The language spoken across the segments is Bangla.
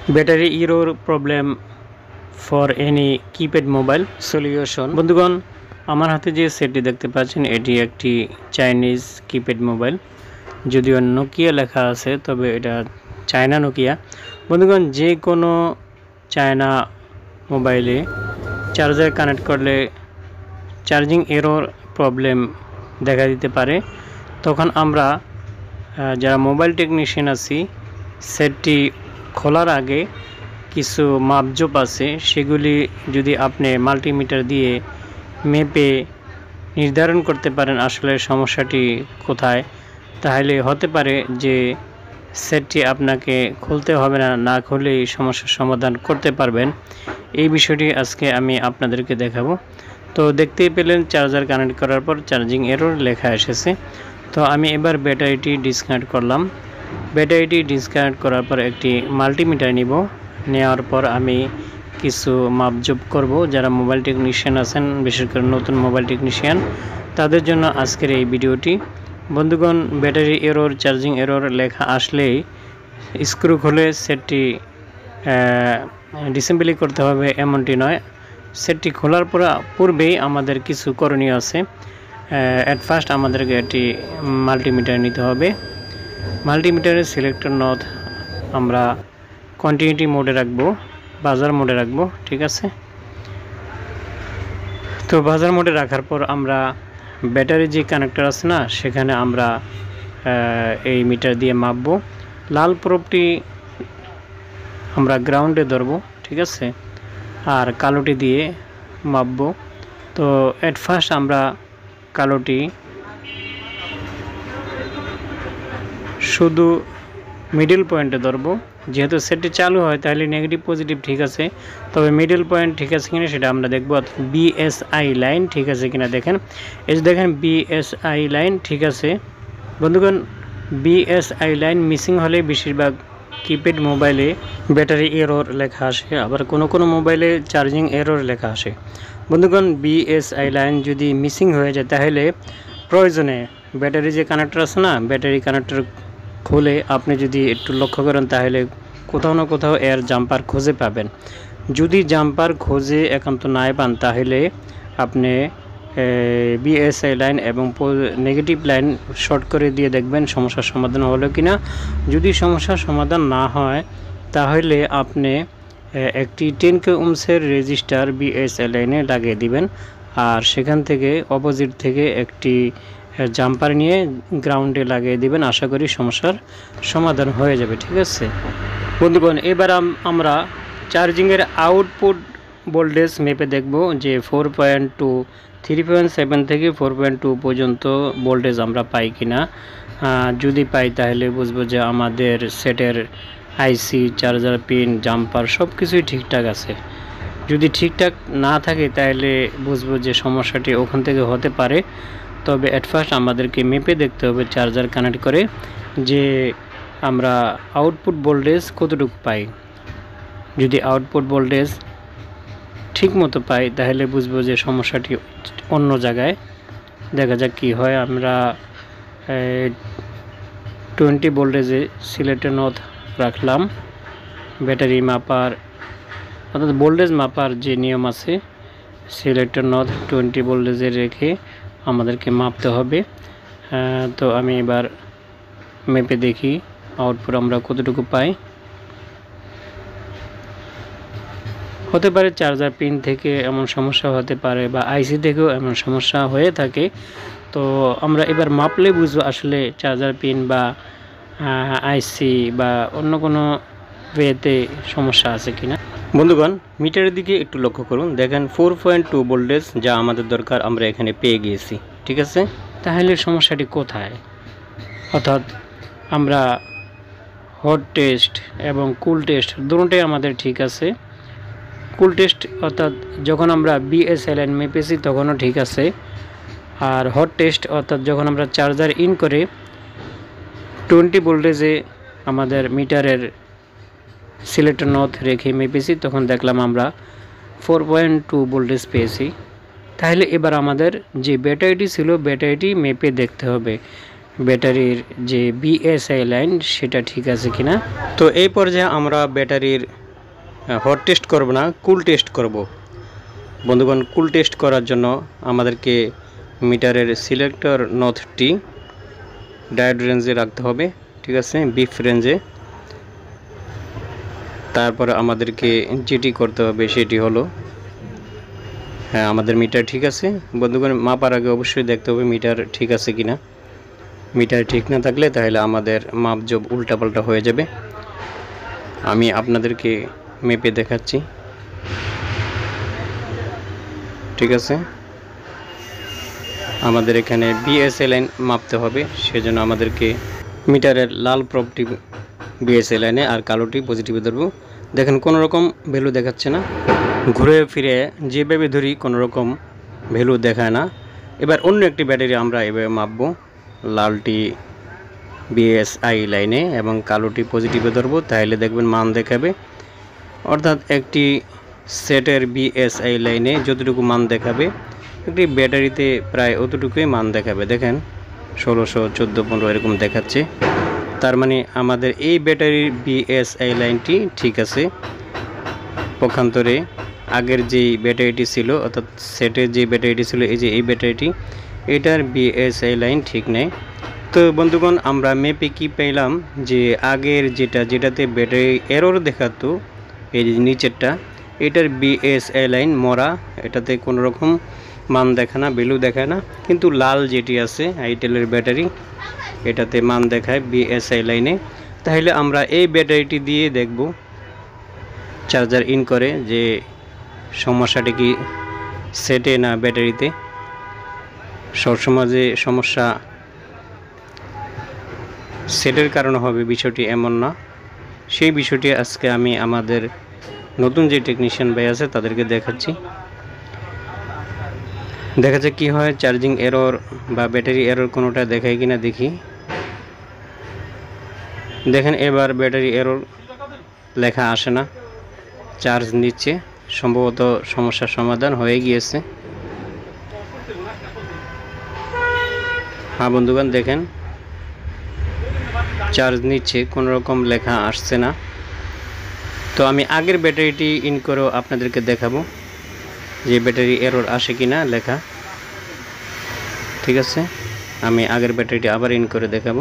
Battery error problem for any keypad mobile solution. বন্ধুগণ, আমার হাতে যে সেটটি দেখতে পাচ্ছেন এটি একটি চাইনিজ কিপ্যাড মোবাইল, যদিও নোকিয়া লেখা আছে তবে এটা চায়না নোকিয়া। বন্ধুগণ, যে কোনো চায়না মোবাইলে চার্জার কানেক্ট করলে চার্জিং এরর প্রবলেম দেখা দিতে পারে। তখন আমরা যারা মোবাইল টেকনিশিয়ান আছি, সেটটি খোলার আগে কিছু মাপজোপ আছে, সেগুলি যদি আপনি মাল্টিমিটার দিয়ে মেপে নির্ধারণ করতে পারেন আসলে সমস্যাটি কোথায়, তাহলে হতে পারে যে সেটটি আপনাকে খুলতে হবে না, না খুলেই সমস্যার সমাধান করতে পারবেন। এই বিষয়টি আজকে আমি আপনাদেরকে দেখাবো। তো দেখতেই পেলেন চার্জার কানেক্ট করার পর চার্জিং এরর লেখা এসেছে। তো আমি এবার ব্যাটারিটি ডিসকানেক্ট করলাম। ব্যাটারিটি ডিসকানেক্ট করার পর একটি মাল্টিমিটার নিব। নেওয়ার পর আমি কিছু মাপজোপ করব। যারা মোবাইল টেকনিশিয়ান আছেন, বিশেষ করে নতুন মোবাইল টেকনিশিয়ান, তাদের জন্য আজকের এই ভিডিওটি। বন্ধুগণ, ব্যাটারি এরর, চার্জিং এরর লেখা আসলেই স্ক্রু খুলে সেটটি ডিসেম্বলি করতে হবে এমনটি নয়। সেটটি খোলার পূর্বেই আমাদের কিছু করণীয় আছে। অ্যাট ফার্স্ট আমাদেরকে একটি মাল্টিমিটার নিতে হবে। মাল্টিমিটারের সিলেক্টর নট আমরা কন্টিনিউটি মোডে রাখবো, বাজার মোডে রাখবো, ঠিক আছে। তো বাজার মোডে রাখার পর আমরা ব্যাটারি যে কানেক্টর আছে না, সেখানে আমরা এই মিটার দিয়ে মাপবো। লাল প্রোবটি আমরা গ্রাউন্ডে ধরবো, ঠিক আছে, আর কালোটি দিয়ে মাপবো। তো অ্যাট ফার্স্ট আমরা কালোটি শুধু মিডল পয়েন্টে ধরবো। যেহেতু সেটটি চালু হয় তাহলে নেগেটিভ পজিটিভ ঠিক আছে, তবে মিডল পয়েন্ট ঠিক আছে কিনা সেটা আমরা দেখব। বিএসআই লাইন ঠিক আছে কিনা দেখেন, এই যে দেখেন বিএসআই লাইন ঠিক আছে। বন্ধুগণ, বিএসআই লাইন মিসিং হলে বেশিরভাগ কিপ্যাড মোবাইলে ব্যাটারি এরর লেখা আসে, আবার কোনো মোবাইলে চার্জিং এরর লেখা আসে। বন্ধুগণ, বিএসআই লাইন যদি মিসিং হয়ে যায় তাহলে প্রয়োজনে ব্যাটারি যে কানেক্টর আছে না, ব্যাটারি কানেক্টর খুলে আপনি যদি একটু লক্ষ্য করেন তাহলে কোথাও না কোথাও এর জাম্পার খুঁজে পাবেন। যদি জাম্পার খুঁজে একান্ত নাই পান তাহলে আপনি বিএসআই লাইন এবং নেগেটিভ লাইন শর্ট করে দিয়ে দেখবেন সমস্যার সমাধান হলো কিনা। যদি সমস্যার সমাধান না হয় তাহলে আপনি একটি 10K ওহমসের রেজিস্টার বিএসআই লাইনে লাগিয়ে দিবেন, আর সেখান থেকে অপোজিট থেকে একটি জাম্পার নিয়ে গ্রাউন্ডে লাগিয়ে দিবেন। আশা করি সমস্যার সমাধান হয়ে যাবে, ঠিক আছে। বন্ধুগণ, এবার আমরা চার্জিংয়ের আউটপুট ভোল্টেজ মেপে দেখব যে 4.2, 3.7 থেকে 4.2 পর্যন্ত ভোল্টেজ আমরা পাই কিনা। যদি পাই তাহলে বুঝবো যে আমাদের সেটের আইসি, চার্জার পিন, জাম্পার সব কিছুই ঠিকঠাক আছে। যদি ঠিকঠাক না থাকে তাহলে বুঝবো যে সমস্যাটি ওখান থেকে হতে পারে। তবে অ্যাট ফার্স্ট আমাদেরকে মেপে দেখতে হবে চার্জার কানেক্ট করে যে আমরা আউটপুট ভোল্টেজ কতটুকু পাই। যদি আউটপুট ভোল্টেজ ঠিক মতো পাই তাহলে বুঝবো যে সমস্যাটি অন্য জায়গায়। দেখা যাক কি হয়। আমরা 20 ভোল্টেজে সিলেক্টর নট রাখলাম। ব্যাটারি মাপার অর্থাৎ ভোল্টেজ মাপার যে নিয়ম আছে, সিলেক্টর নট 20 ভোল্টেজে রেখে আমাদেরকে মাপতে হবে। তো আমি এবার মেপে দেখি আউটপুট আমরা কতটুকু পাই। হতে পারে চার্জার পিন থেকে এমন সমস্যা হতে পারে বা আইসি থেকেও এমন সমস্যা হয়ে থাকে। তো আমরা এবার মাপলে বুঝবো আসলে চার্জার পিন বা আইসি বা অন্য কোনো ওয়েতে সমস্যা আছে কিনা। বন্ধুগণ, মিটারের দিকে একটু লক্ষ্য করুন। দেখেন 4.2 ভোল্টেজ যা আমাদের দরকার আমরা এখানে পেয়ে গিয়েছি, ঠিক আছে। তাহলে সমস্যাটি কোথায়? অর্থাৎ আমরা হট টেস্ট এবং কুল টেস্ট দুটোটাই আমাদের ঠিক আছে। কুল টেস্ট অর্থাৎ যখন আমরা বিএসআই লাইন মেপেছি তখনও ঠিক আছে, আর হট টেস্ট অর্থাৎ যখন আমরা চার্জার ইন করে 20 ভোল্টেজে আমাদের মিটারের সিলেক্টর নট রেখে মেপেছি তখন দেখলাম আমরা 4.2 ভোল্টেজ পেয়েছি। তাহলে এবার আমাদের যে ব্যাটারিটি ছিল ব্যাটারিটি মেপে দেখতে হবে। ব্যাটারির যে বিএসআই লাইন সেটা ঠিক আছে কিনা। তো এই পর্যায়ে আমরা ব্যাটারির হট টেস্ট করব না, কুল টেস্ট করব। বন্ধুগণ, কুল টেস্ট করার জন্য আমাদেরকে মিটারের সিলেক্টর নথটি ডায়োড রেঞ্জে রাখতে হবে, ঠিক আছে, বিফ রেঞ্জে। তারপর আমাদেরকে যেটি করতে হবে সেটি হলো, হ্যাঁ আমাদের মিটার ঠিক আছে। বন্ধুগণ, মাপার আগে অবশ্যই দেখতে হবে মিটার ঠিক আছে কিনা। মিটার ঠিক না থাকলে তাহলে আমাদের মাপজোপ উল্টাপাল্টা হয়ে যাবে। আমি আপনাদেরকে মেপে দেখাচ্ছি, ঠিক আছে। আমাদের এখানে বিএসএ লাইন মাপতে হবে, সেজন্য আমাদেরকে মিটারের লাল প্রবটি বিএসএ লাইনে আর কালোটি পজিটিভে ধরবো। দেখেন কোনো রকম ভ্যালু দেখাচ্ছে না, ঘুরে ফিরে যেভাবে ধরি কোনো রকম ভ্যালু দেখায় না। এবার অন্য একটি ব্যাটারি আমরা এভাবে মাপবো, লালটি বিএসআই লাইনে এবং কালোটি পজিটিভে ধরবো, তাহলে দেখবেন মান দেখাবে। অর্থাৎ একটি সেটের বিএসআই লাইনে যতটুকু মান দেখাবে একটি ব্যাটারিতে প্রায় অতটুকুই মান দেখাবে। দেখেন 1600, 14, 15 এরকম দেখাচ্ছে। তার মানে আমাদের এই ব্যাটারির বিএসআই লাইনটি ঠিক আছে। পক্ষান্তরে আগের যেই ব্যাটারিটি ছিল, অর্থাৎ সেটের যে ব্যাটারিটি ছিল, এই যে এই ব্যাটারিটি, এটার বিএসআই লাইন ঠিক নেই। তো বন্ধুগণ, আমরা মেপে কি পেলাম যে আগের যেটাতে ব্যাটারি এরর দেখাতো, এই যে নিচেরটা, এটার বিএসআই লাইন মরা, এটাতে কোনো রকম মান দেখায় না, ভ্যালু দেখায় না। কিন্তু লাল যেটি আছে আইটেলের ব্যাটারি, এটাতে মান দেখায় বিএসআই লাইনে। তাহলে আমরা এই ব্যাটারিটি দিয়ে দেখব চার্জার ইন করে যে সমস্যাটি কি সেটে না ব্যাটারিতে। সবসময় যে সমস্যা সেটের কারণে হবে বিষয়টি এমন না। সেই বিষয়টি আজকে আমি আমাদের নতুন যে টেকনিশিয়ান ভাই আছে তাদেরকে দেখাচ্ছি। দেখা যাক কি হয়, চার্জিং এরর বা ব্যাটারি এরর কোনোটা দেখায় কিনা দেখি। দেখেন এবার ব্যাটারি এরর লেখা আসে না, চার্জ নিচ্ছে, সম্ভবত সমস্যার সমাধান হয়ে গিয়েছে। হ্যাঁ বন্ধুগণ, দেখেন চার্জ নিচ্ছে, কোনো রকম লেখা আসছে না। তো আমি আগের ব্যাটারিটি ইন করেও আপনাদেরকে দেখাবো যে ব্যাটারি এরর আসে কিনা লেখা, ঠিক আছে। আমি আগের ব্যাটারিটি আবার ইন করে দেখাবো।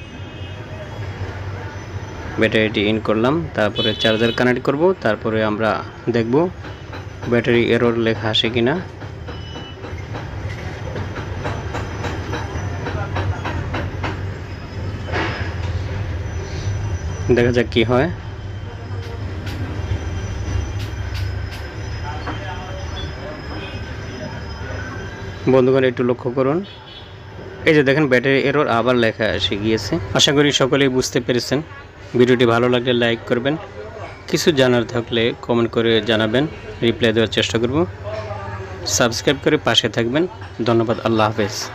ব্যাটারিটি ইন করলাম, তারপরে চার্জার কানেক্ট করব, তারপরে আমরা দেখব ব্যাটারি এরর লেখা আসে কিনা। দেখা যাক কি হয়। বন্ধুগণ, একটু লক্ষ্য করুন, এই যে দেখেন ব্যাটারি এরর আবার লেখা এসে গিয়েছে। আশা করি সকলেই বুঝতে পেরেছেন। ভিডিওটি ভালো লাগলে লাইক করবেন, কিছু জানার থাকলে কমেন্ট করে জানাবেন, রিপ্লাই দেওয়ার চেষ্টা করব। সাবস্ক্রাইব করে পাশে থাকবেন। ধন্যবাদ। আল্লাহ হাফেজ।